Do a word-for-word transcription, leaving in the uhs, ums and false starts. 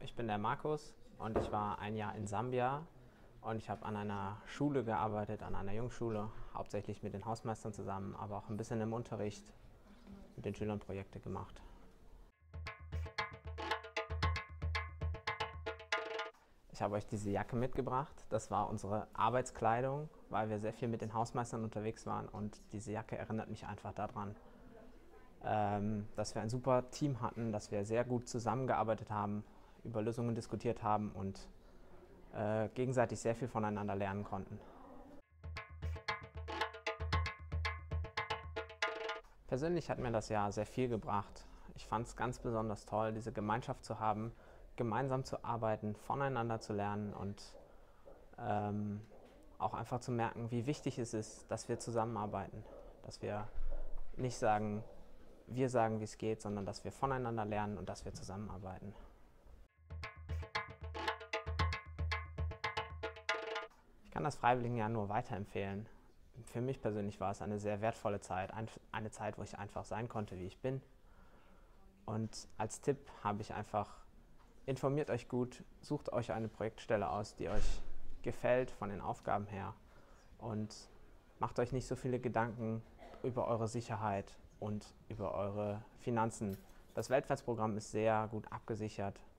Ich bin der Markus und ich war ein Jahr in Sambia und ich habe an einer Schule gearbeitet, an einer Jungschule, hauptsächlich mit den Hausmeistern zusammen, aber auch ein bisschen im Unterricht mit den Schülern Projekte gemacht. Ich habe euch diese Jacke mitgebracht. Das war unsere Arbeitskleidung, weil wir sehr viel mit den Hausmeistern unterwegs waren und diese Jacke erinnert mich einfach daran, ähm, dass wir ein super Team hatten, dass wir sehr gut zusammengearbeitet haben, über Lösungen diskutiert haben und äh, gegenseitig sehr viel voneinander lernen konnten. Persönlich hat mir das Jahr sehr viel gebracht. Ich fand es ganz besonders toll, diese Gemeinschaft zu haben, gemeinsam zu arbeiten, voneinander zu lernen und ähm, auch einfach zu merken, wie wichtig es ist, dass wir zusammenarbeiten. Dass wir nicht sagen, wir sagen, wie es geht, sondern dass wir voneinander lernen und dass wir zusammenarbeiten. Ich kann das Freiwilligenjahr nur weiterempfehlen. Für mich persönlich war es eine sehr wertvolle Zeit, eine Zeit, wo ich einfach sein konnte, wie ich bin. Und als Tipp habe ich einfach: Informiert euch gut, sucht euch eine Projektstelle aus, die euch gefällt von den Aufgaben her und macht euch nicht so viele Gedanken über eure Sicherheit und über eure Finanzen. Das Weltwärtsprogramm ist sehr gut abgesichert